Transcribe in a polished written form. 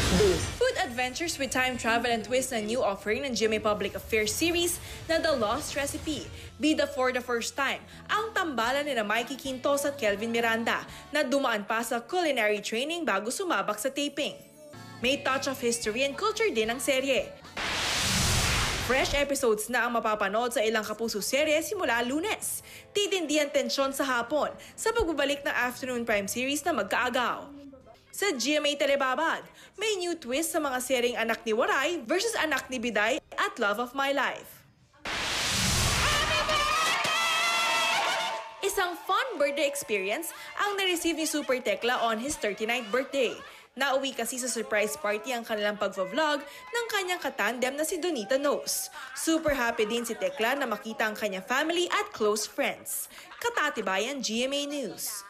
Food adventures with time travel and twist na new offering ng GMA Public Affairs series na The Lost Recipe. Bida for the first time, ang tambalan ni na Mikey Quintos at Kelvin Miranda na dumaan pa sa culinary training bago sumabak sa taping. May touch of history and culture din ang serye. Fresh episodes na ang mapapanood sa ilang kapuso serye simula Lunes. Titindi ang tensyon sa hapon sa pagbabalik ng afternoon prime series na magkaagaw. Sa GMA Telebabad, may new twist sa mga seryeng Anak ni Waray versus Anak ni Biday at Love of My Life. Isang fun birthday experience ang na-receive ni Super Tekla on his 39th birthday. Nauwi kasi sa surprise party ang kanilang pagva-vlog ng kanyang katandem na si Donita Knows. Super happy din si Tekla na makita ang kanyang family at close friends. Katatibayan GMA News.